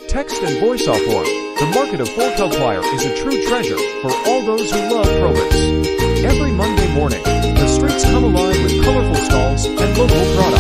text and voice-off form, the market of Forcalquier is a true treasure for all those who love Provence. Every Monday morning, the streets come alive with colorful stalls and local products.